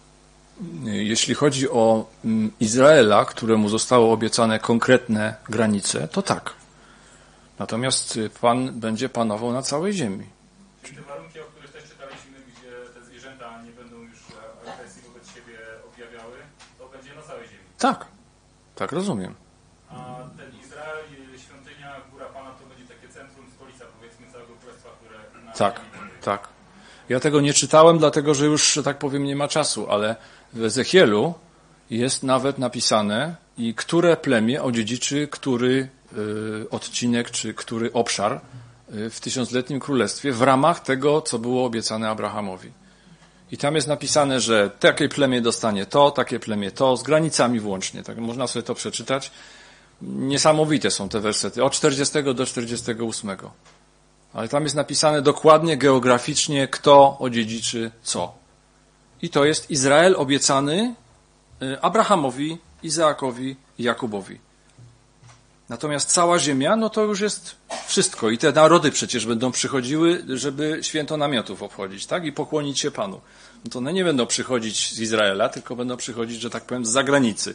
Jeśli chodzi o Izraela, któremu zostało obiecane konkretne granice, to tak. Natomiast Pan będzie panował na całej ziemi. Czyli te warunki, o których też czytaliśmy, gdzie te zwierzęta nie będą już agresji wobec siebie objawiały, to będzie na całej ziemi? Tak, tak rozumiem. A ten Izrael, świątynia, góra Pana, to będzie takie centrum, stolica, powiedzmy, całego królestwa, które na Tak, ziemi. tak. Ja tego nie czytałem, dlatego że już, że tak powiem, nie ma czasu, ale w Ezechielu jest nawet napisane, i które plemię odziedziczy, który y, odcinek, czy który obszar y, w tysiącletnim królestwie w ramach tego, co było obiecane Abrahamowi. I tam jest napisane, że takie plemię dostanie to, takie plemię to, z granicami włącznie. Tak, można sobie to przeczytać. Niesamowite są te wersety, od czterdziestego do czterdziestego ósmego. Ale tam jest napisane dokładnie, geograficznie, kto odziedziczy co. I to jest Izrael obiecany Abrahamowi, Izaakowi i Jakubowi. Natomiast cała ziemia, no to już jest wszystko. I te narody przecież będą przychodziły, żeby święto namiotów obchodzić, tak? I pokłonić się Panu. No to one nie będą przychodzić z Izraela, tylko będą przychodzić, że tak powiem, z zagranicy.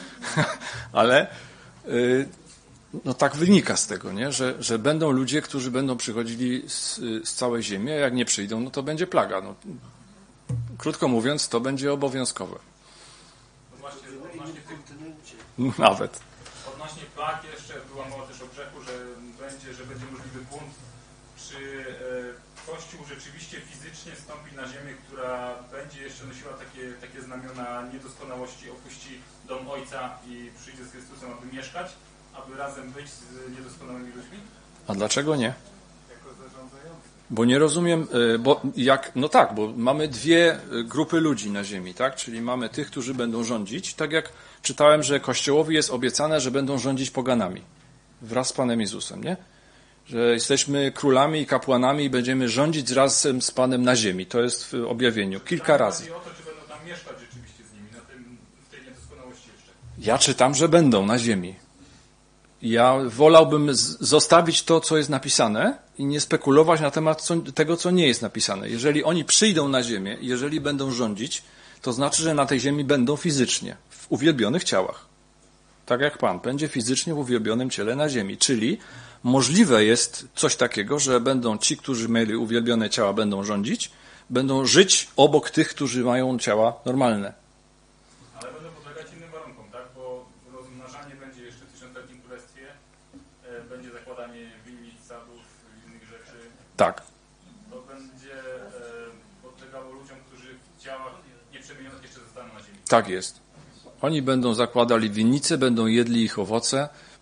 Ale yy, no tak wynika z tego, nie? Że, że będą ludzie, którzy będą przychodzili z, z całej ziemi, a jak nie przyjdą, no to będzie plaga. No, krótko mówiąc, to będzie obowiązkowe. No właśnie, odnośnie tych, Nawet. odnośnie plag jeszcze była mowa też o grzechu, że będzie, że będzie możliwy bunt. Czy e, Kościół rzeczywiście fizycznie stąpi na ziemię, która będzie jeszcze nosiła takie, takie znamiona niedoskonałości, opuści dom Ojca i przyjdzie z Chrystusem, aby mieszkać, aby razem być z niedoskonałymi ludźmi? A dlaczego nie? Jako zarządzający. Bo nie rozumiem, bo jak, no tak, bo mamy dwie grupy ludzi na ziemi, tak? Czyli mamy tych, którzy będą rządzić, tak jak czytałem, że Kościołowi jest obiecane, że będą rządzić poganami wraz z Panem Jezusem, nie? Że jesteśmy królami i kapłanami i będziemy rządzić razem z Panem na ziemi. To jest w objawieniu kilka razy. Chodzi o to, czy będą tam mieszkać rzeczywiście z nimi, na tym, w tej niedoskonałości jeszcze. Ja czytam, że będą na ziemi. Ja wolałbym z- zostawić to, co jest napisane i nie spekulować na temat co, tego, co nie jest napisane. Jeżeli oni przyjdą na ziemię, jeżeli będą rządzić, to znaczy, że na tej ziemi będą fizycznie, w uwielbionych ciałach. Tak jak Pan będzie fizycznie w uwielbionym ciele na ziemi. Czyli możliwe jest coś takiego, że będą ci, którzy mieli uwielbione ciała, będą rządzić, będą żyć obok tych, którzy mają ciała normalne. Ale będą podlegać innym warunkom, tak? Bo rozmnażanie będzie jeszcze w tysiącletnim królestwie, e, będzie zakładanie winnic, sadów, innych rzeczy. Tak. To będzie e, podlegało ludziom, którzy w ciałach nieprzemienionych jeszcze zostaną na ziemi. Tak jest. Oni będą zakładali winnice, będą jedli ich owoce,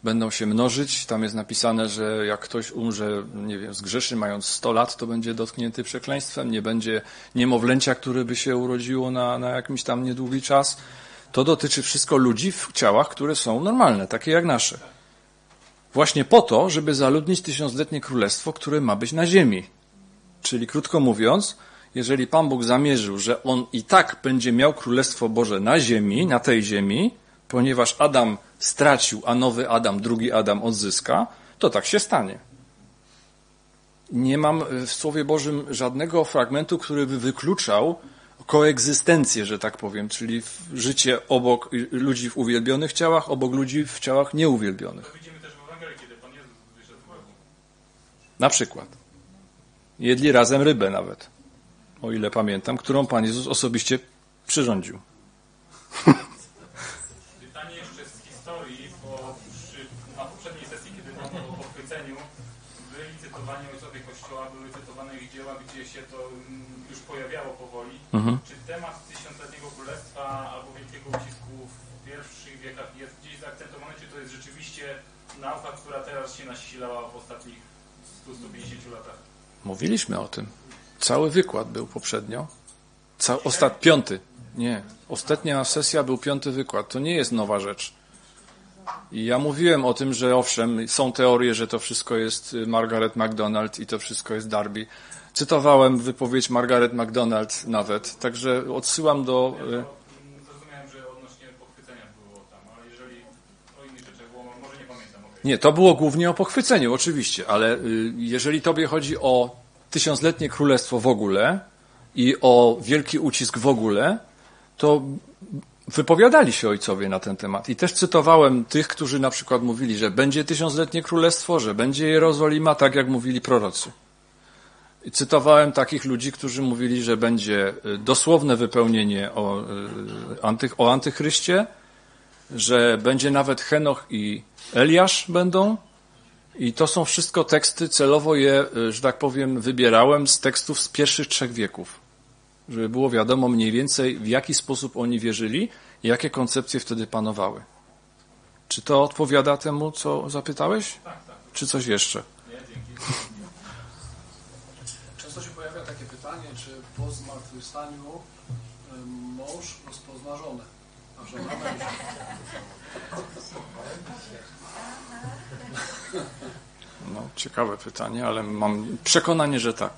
będą się mnożyć. Tam jest napisane, że jak ktoś umrze, nie wiem, zgrzeszy mając sto lat, to będzie dotknięty przekleństwem, nie będzie niemowlęcia, które by się urodziło na, na jakimś tam niedługi czas. To dotyczy wszystko ludzi w ciałach, które są normalne, takie jak nasze. Właśnie po to, żeby zaludnić tysiącletnie królestwo, które ma być na ziemi. Czyli krótko mówiąc, jeżeli Pan Bóg zamierzył, że On i tak będzie miał Królestwo Boże na ziemi, na tej ziemi, ponieważ Adam stracił, a nowy Adam, drugi Adam odzyska, to tak się stanie. Nie mam w Słowie Bożym żadnego fragmentu, który by wykluczał koegzystencję, że tak powiem, czyli życie obok ludzi w uwielbionych ciałach, obok ludzi w ciałach nieuwielbionych. To widzimy też w Ewangelii, kiedy Pan Jezus wyszedł z grobu. Na przykład. Jedli razem rybę nawet, o ile pamiętam, którą Pan Jezus osobiście przyrządził. Pytanie jeszcze z historii, bo przy, na poprzedniej sesji, kiedy mówiono o pochwyceniu, byli cytowani ojcowie Kościoła, były cytowane ich dzieła, gdzie się to już pojawiało powoli. Mhm. Czy temat tysiącletniego królestwa albo wielkiego ucisku w pierwszych wiekach jest gdzieś zaakcentowany, czy to jest rzeczywiście nauka, która teraz się nasilała w ostatnich stu do stu pięćdziesięciu latach? Mówiliśmy o tym. Cały wykład był poprzednio. Ca- ostat- piąty. Nie. Ostatnia sesja był piąty wykład. To nie jest nowa rzecz. I ja mówiłem o tym, że owszem, są teorie, że to wszystko jest Margaret MacDonald i to wszystko jest Darby. Cytowałem wypowiedź Margaret MacDonald nawet, także odsyłam do... Zrozumiałem, że odnośnie pochwycenia było tam, ale jeżeli o innych rzeczach było, może nie pamiętam. Okay. Nie, to było głównie o pochwyceniu, oczywiście, ale jeżeli tobie chodzi o tysiącletnie królestwo w ogóle i o wielki ucisk w ogóle, to wypowiadali się ojcowie na ten temat. I też cytowałem tych, którzy na przykład mówili, że będzie tysiącletnie królestwo, że będzie Jerozolima, tak jak mówili prorocy. I cytowałem takich ludzi, którzy mówili, że będzie dosłowne wypełnienie o, antych, o antychryście, że będzie nawet Henoch i Eliasz będą. I to są wszystko teksty, celowo je, że tak powiem, wybierałem z tekstów z pierwszych trzech wieków. Żeby było wiadomo mniej więcej, w jaki sposób oni wierzyli i jakie koncepcje wtedy panowały. Czy to odpowiada temu, co zapytałeś? Tak, tak. Czy coś jeszcze? Nie, dzięki. Często się pojawia takie pytanie, czy po zmartwychwstaniu mąż rozpozna żonę, a żona męża. No, ciekawe pytanie, ale mam przekonanie, że tak.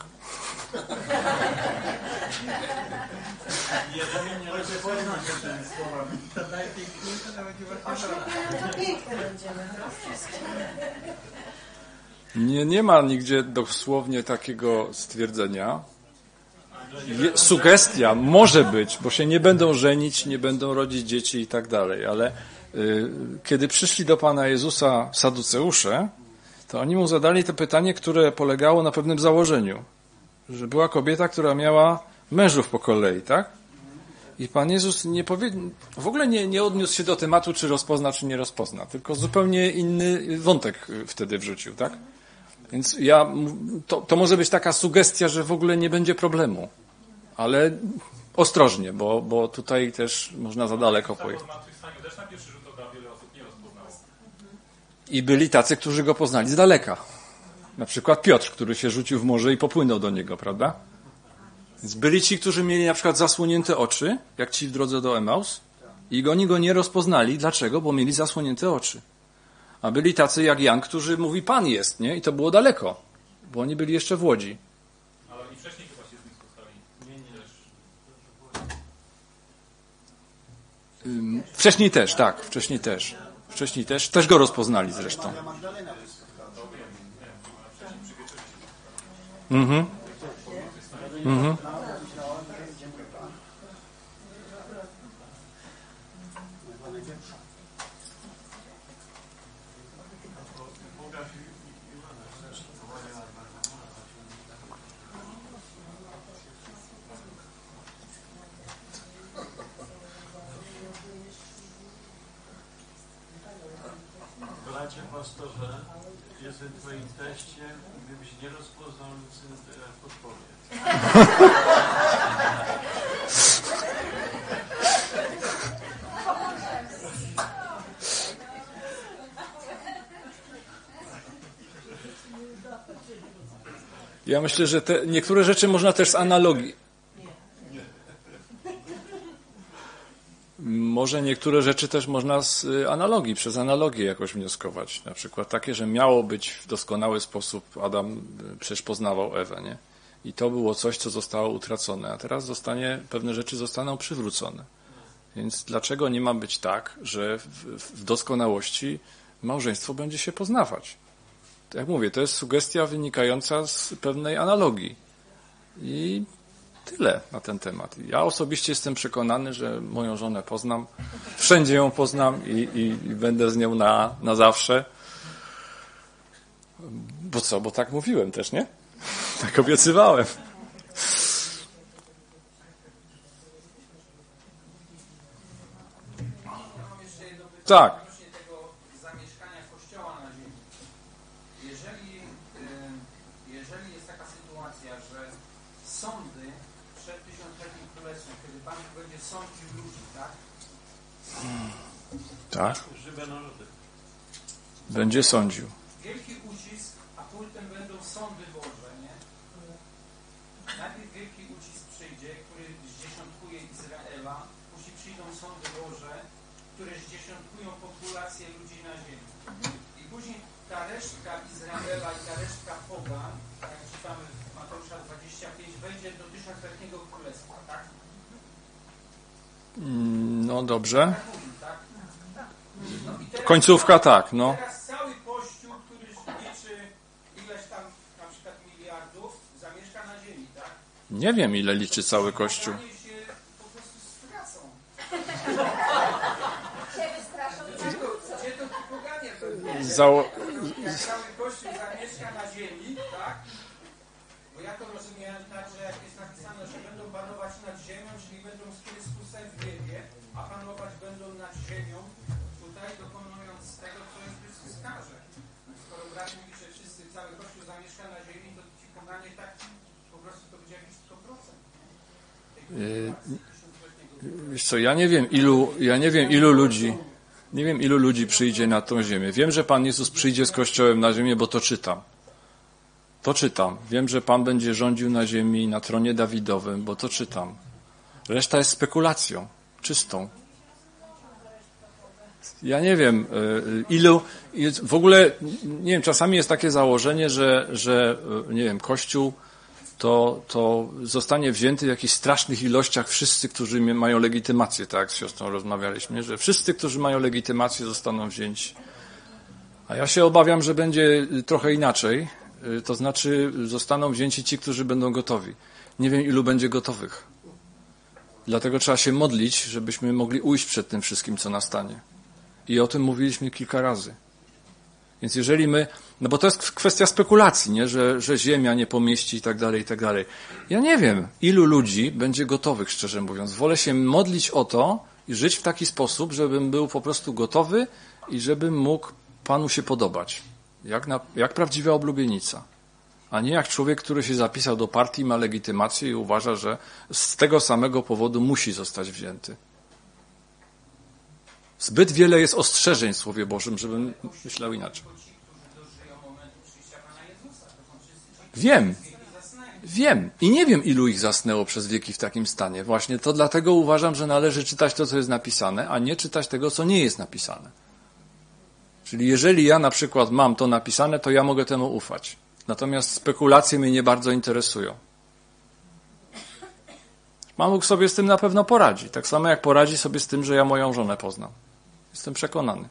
Nie, nie ma nigdzie dosłownie takiego stwierdzenia. Je, sugestia może być, bo się nie będą żenić, nie będą rodzić dzieci i tak dalej, ale y, kiedy przyszli do Pana Jezusa Saduceusze, to oni mu zadali to pytanie, które polegało na pewnym założeniu, że była kobieta, która miała mężów po kolei, tak? I Pan Jezus nie powie... w ogóle nie, nie odniósł się do tematu, czy rozpozna, czy nie rozpozna, tylko zupełnie inny wątek wtedy wrzucił, tak? Więc ja, to, to może być taka sugestia, że w ogóle nie będzie problemu, ale ostrożnie, bo, bo tutaj też można za daleko pojechać. Też na pierwszy rzut oka wiele osób nie rozpoznało. I byli tacy, którzy go poznali z daleka. Na przykład Piotr, który się rzucił w morze i popłynął do niego, prawda? Więc byli ci, którzy mieli na przykład zasłonięte oczy, jak ci w drodze do Emaus, i oni go nie rozpoznali. Dlaczego? Bo mieli zasłonięte oczy. A byli tacy jak Jan, którzy mówi, Pan jest, nie? I to było daleko, bo oni byli jeszcze w Łodzi. Ale oni wcześniej chyba się z nim spotkali. Nie, nie. Też. Wcześniej też, tak, wcześniej też. Wcześniej też. Też go rozpoznali zresztą. Mhm. Mhm. Bracie pastorze, jestem twoim teściem, gdybyś nie rozpoznał Lucynę, to ja podpowiem. Ja myślę, że te niektóre rzeczy można też z analogii. Może niektóre rzeczy też można z analogii, przez analogię jakoś wnioskować. Na przykład takie, że miało być w doskonały sposób, Adam przecież poznawał Ewę, nie? I to było coś, co zostało utracone, a teraz zostanie, pewne rzeczy zostaną przywrócone. Więc dlaczego nie ma być tak, że w, w doskonałości małżeństwo będzie się poznawać? Jak mówię, to jest sugestia wynikająca z pewnej analogii. I tyle na ten temat. Ja osobiście jestem przekonany, że moją żonę poznam, wszędzie ją poznam i, i, i będę z nią na, na zawsze. Bo co? Bo tak mówiłem też, nie? Tak obiecywałem. Tak. Odnośnie tego zamieszkania Kościoła na ziemi. Jeżeli, jeżeli jest taka sytuacja, że sądy przed tysiącletnim królestwem, kiedy Pan będzie sądził ludzi, tak? Tak. Żywe narody. Będzie sądził. Wielki ucisk, a potem będą sądy Boże, nie? Najpierw wielki ucisk przyjdzie, który zdziesiątkuje Izraela, później przyjdą sądy Boże, które zdziesiątkują populację ludzi na ziemi. I później ta resztka Izraela i ta resztka pogan, jak czytamy w Mateusza dwadzieścia pięć, wejdzie do tysiącletniego królestwa, tak? No dobrze. Tak mówi, tak? No i teraz, Końcówka tak, no. teraz cały Kościół, który liczy ileś tam na przykład miliardów, zamieszka na ziemi, tak? Nie wiem, ile liczy cały Kościół. Poganie się po prostu stracą. Gdzie to ci poganie będą? Zało- Jak cały Kościół zamieszka na ziemi, tak? Bo ja to rozumiałem tak, że jak jest napisane, że będą panować nad ziemią, czyli będą z Chrystusem w niebie, a panować będą nad ziemią, tutaj dokonując tego, co jest Chrystus każe. Skoro brat mówi, że wszyscy, cały Kościół zamieszka na ziemi, to ci poganie tak po prostu to będzie jakieś sto procent. Yy, Wiesz co, ja nie wiem ilu, ja nie wiem ilu ludzi, nie wiem ilu ludzi przyjdzie na tą ziemię. Wiem, że Pan Jezus przyjdzie z Kościołem na ziemię, bo to czytam. To czytam. Wiem, że Pan będzie rządził na ziemi na tronie Dawidowym, bo to czytam. Reszta jest spekulacją, czystą. Ja nie wiem, ilu, w ogóle, nie wiem, czasami jest takie założenie, że, że nie wiem, Kościół to, to zostanie wzięty w jakichś strasznych ilościach wszyscy, którzy mają legitymację, tak, z siostrą rozmawialiśmy, że wszyscy, którzy mają legitymację, zostaną wzięci. A ja się obawiam, że będzie trochę inaczej, to znaczy zostaną wzięci ci, którzy będą gotowi. Nie wiem, ilu będzie gotowych. Dlatego trzeba się modlić, żebyśmy mogli ujść przed tym wszystkim, co nastanie. I o tym mówiliśmy kilka razy. Więc jeżeli my, no bo to jest kwestia spekulacji, nie? Że, że ziemia nie pomieści i tak dalej, i tak dalej. Ja nie wiem, ilu ludzi będzie gotowych, szczerze mówiąc. Wolę się modlić o to i żyć w taki sposób, żebym był po prostu gotowy i żebym mógł Panu się podobać. Jak, na, jak prawdziwa oblubienica. A nie jak człowiek, który się zapisał do partii, ma legitymację i uważa, że z tego samego powodu musi zostać wzięty. Zbyt wiele jest ostrzeżeń w Słowie Bożym, żebym myślał inaczej. Wiem, wiem i nie wiem, ilu ich zasnęło przez wieki w takim stanie. Właśnie to dlatego uważam, że należy czytać to, co jest napisane, a nie czytać tego, co nie jest napisane. Czyli jeżeli ja na przykład mam to napisane, to ja mogę temu ufać. Natomiast spekulacje mnie nie bardzo interesują. Pan Bóg sobie z tym na pewno poradzi. Tak samo jak poradzi sobie z tym, że ja moją żonę poznam. Jestem przekonany.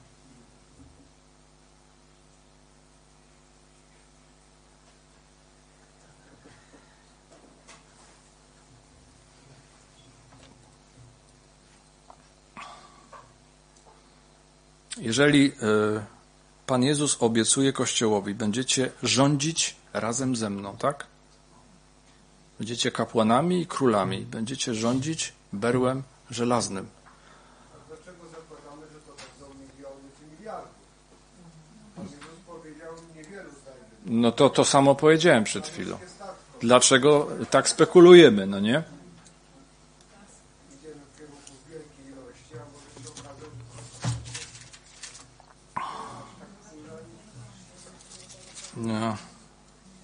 Jeżeli y, Pan Jezus obiecuje Kościołowi, będziecie rządzić razem ze mną, tak? Będziecie kapłanami i królami. Będziecie rządzić berłem żelaznym. A dlaczego zakładamy, że to tak są miliony czy miliardy? Pan Jezus powiedział niewielu znajdzie. No to to samo powiedziałem przed chwilą. Dlaczego tak spekulujemy, no nie? Idziemy w kierunku wielkiej ilości, a może się okazać, No.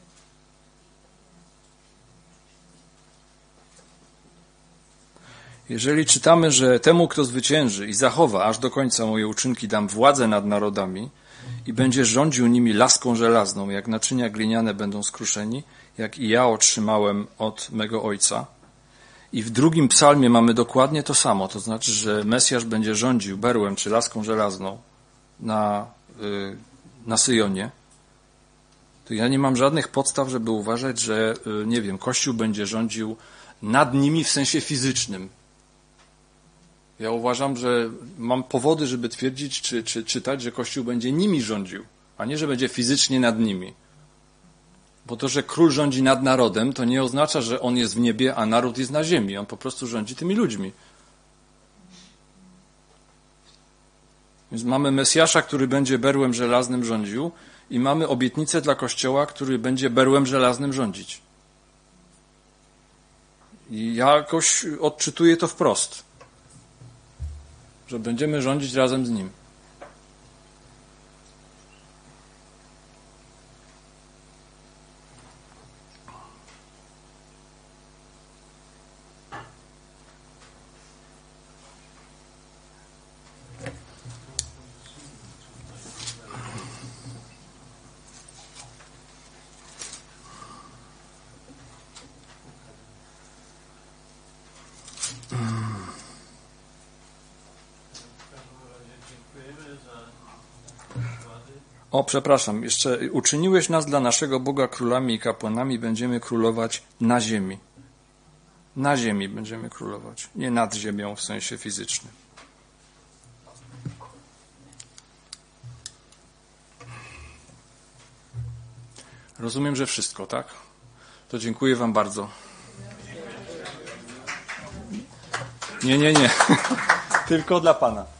Jeżeli czytamy, że temu, kto zwycięży i zachowa aż do końca moje uczynki, dam władzę nad narodami i będzie rządził nimi laską żelazną, jak naczynia gliniane będą skruszeni, jak i ja otrzymałem od mego Ojca. I w drugim psalmie mamy dokładnie to samo, to znaczy, że Mesjasz będzie rządził berłem czy laską żelazną na, yy, na Syjonie. To ja nie mam żadnych podstaw, żeby uważać, że, yy, nie wiem, Kościół będzie rządził nad nimi w sensie fizycznym. Ja uważam, że mam powody, żeby twierdzić, czy, czy czytać, że Kościół będzie nimi rządził, a nie, że będzie fizycznie nad nimi. Bo to, że król rządzi nad narodem, to nie oznacza, że on jest w niebie, a naród jest na ziemi. On po prostu rządzi tymi ludźmi. Więc mamy Mesjasza, który będzie berłem żelaznym rządził i mamy obietnicę dla Kościoła, który będzie berłem żelaznym rządzić. I ja jakoś odczytuję to wprost, że będziemy rządzić razem z nim. O, przepraszam, jeszcze uczyniłeś nas dla naszego Boga królami i kapłanami, będziemy królować na ziemi. Na ziemi będziemy królować, nie nad ziemią w sensie fizycznym. Rozumiem, że wszystko, tak? To dziękuję wam bardzo. Nie, nie, nie. Tylko dla Pana.